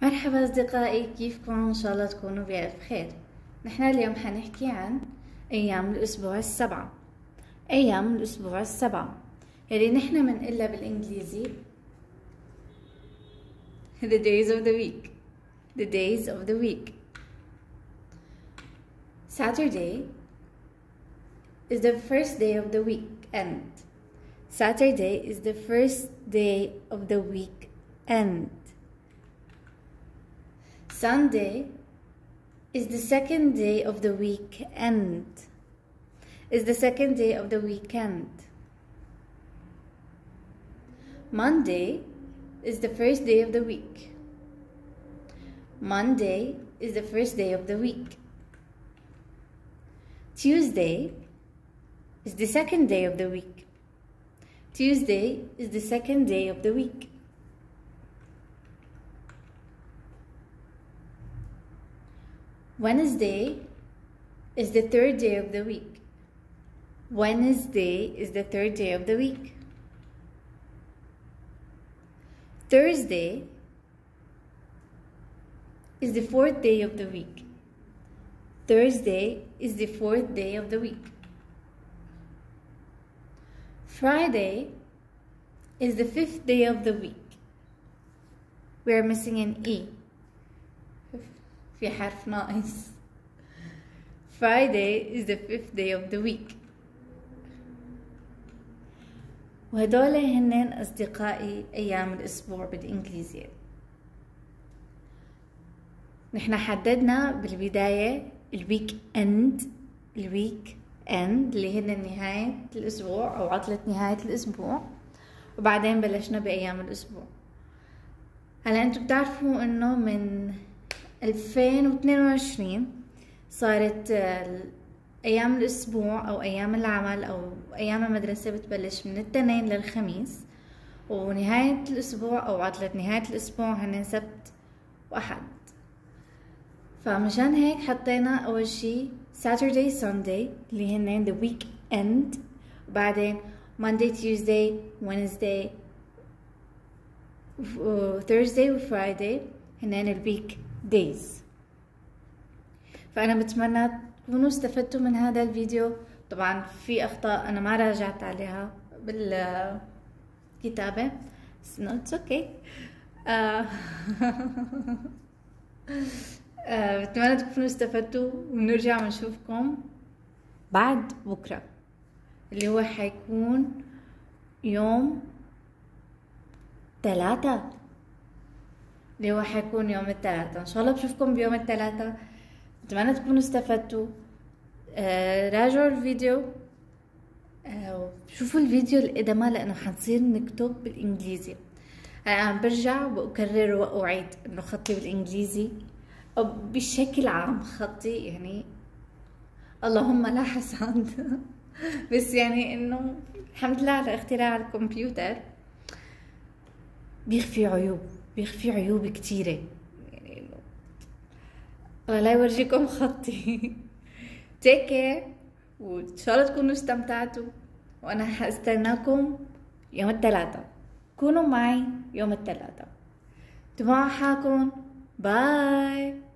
مرحبا أصدقائي، كيفكم؟ إن شاء الله تكونوا بألف خير. نحن اليوم حنحكي عن أيام الأسبوع السبعة. أيام الأسبوع السبعة يلي نحن منقلها بالإنجليزي the days of the week. The days of the week. Saturday is the first day of the weekend. Saturday is the first day of the weekend. Sunday is the second day of the weekend. Is the second day of the weekend. Monday is the first day of the week. Monday is the first day of the week. Tuesday is the second day of the week. Tuesday is the second day of the week. Wednesday is the third day of the week. Wednesday is the third day of the week. Thursday is the fourth day of the week. Thursday is the fourth day of the week. Friday is the fifth day of the week. We are missing an E. في حرف ناقص. Friday is the fifth day of the week. وهدول هنن أصدقائي أيام الأسبوع بالإنجليزية. نحن حددنا بالبداية الويك إند اللي هن نهاية الأسبوع أو عطلة نهاية الأسبوع، وبعدين بلشنا بأيام الأسبوع. هلا أنتم بتعرفوا إنه من 2022 صارت أيام الأسبوع أو أيام العمل أو أيام المدرسة بتبلش من الاثنين للخميس، ونهاية الأسبوع أو عطلة نهاية الأسبوع هن سبت وأحد. فمشان هيك حطينا أول شي Saturday Sunday اللي هن the weekend، وبعدين Monday Tuesday Wednesday Thursday و Friday هن الweek days. فأنا بتمنى تكونوا استفدتوا من هذا الفيديو. طبعا في أخطاء أنا ما راجعت عليها بالكتابة، no it's okay. بتمنى تكونوا استفدتوا، ونرجع ونشوفكم بعد بكرة اللي هو حيكون يوم 3. اللي هو حيكون يوم الثلاثاء. ان شاء الله بشوفكم بيوم الثلاثاء. اتمنى تكونوا استفدتوا. راجعوا الفيديو، شوفوا الفيديو القدامى لانه حنصير نكتب بالانجليزي. انا برجع وبكرر واعيد انه خطي بالانجليزي او بشكل عام خطي يعني اللهم لا حسد بس يعني انه الحمد لله على اختراع الكمبيوتر بيخفي عيوب كتيرة يعني الله لا يورجيكم خطي. take care، وإن شاء الله تكونوا استمتعتوا، وأنا هستناكم يوم الثلاثاء. كونوا معي يوم الثلاثاء. تبعوا حالكم. باي.